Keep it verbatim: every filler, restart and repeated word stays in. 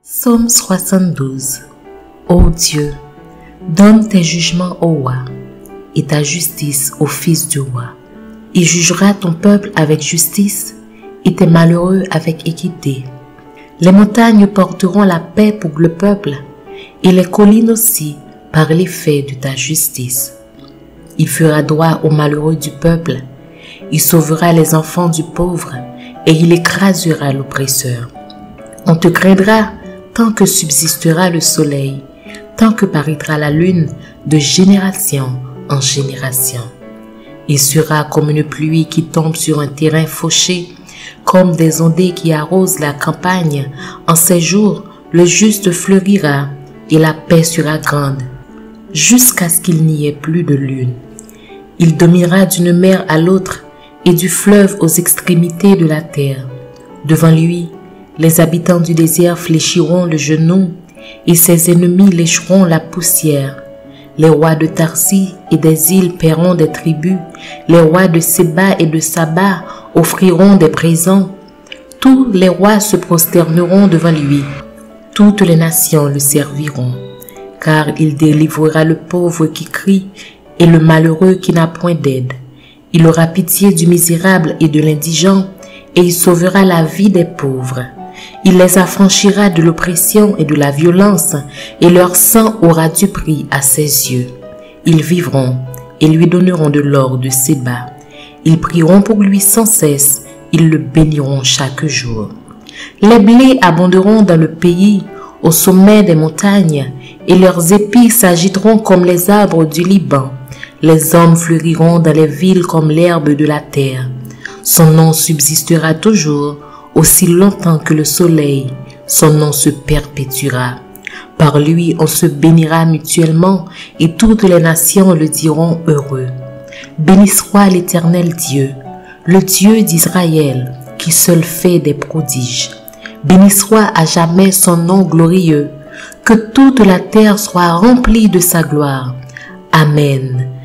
Psaume soixante-douze. Ô Dieu, donne tes jugements au roi et ta justice au fils du roi. Il jugera ton peuple avec justice et tes malheureux avec équité. Les montagnes porteront la paix pour le peuple et les collines aussi par l'effet de ta justice. Il fera droit aux malheureux du peuple, il sauvera les enfants du pauvre et il écrasera l'oppresseur. On te craindra tant que subsistera le soleil, tant que paraîtra la lune de génération en génération. Il sera comme une pluie qui tombe sur un terrain fauché, comme des ondées qui arrosent la campagne. En ces jours, le juste fleurira et la paix sera grande, jusqu'à ce qu'il n'y ait plus de lune. Il dominera d'une mer à l'autre et du fleuve aux extrémités de la terre. Devant lui, les habitants du désert fléchiront le genou et ses ennemis lécheront la poussière. Les rois de Tarsis et des îles paieront des tribus. Les rois de Séba et de Saba offriront des présents. Tous les rois se prosterneront devant lui. Toutes les nations le serviront, car il délivrera le pauvre qui crie et le malheureux qui n'a point d'aide. Il aura pitié du misérable et de l'indigent, et il sauvera la vie des pauvres. Il les affranchira de l'oppression et de la violence, et leur sang aura du prix à ses yeux. Ils vivront et lui donneront de l'or de Séba. Ils prieront pour lui sans cesse, ils le béniront chaque jour. Les blés abonderont dans le pays, au sommet des montagnes, et leurs épis s'agiteront comme les arbres du Liban. Les hommes fleuriront dans les villes comme l'herbe de la terre. Son nom subsistera toujours, aussi longtemps que le soleil, son nom se perpétuera. Par lui, on se bénira mutuellement et toutes les nations le diront heureux. Béni soit l'Éternel Dieu, le Dieu d'Israël, qui seul fait des prodiges. Béni soit à jamais son nom glorieux, que toute la terre soit remplie de sa gloire. Amen.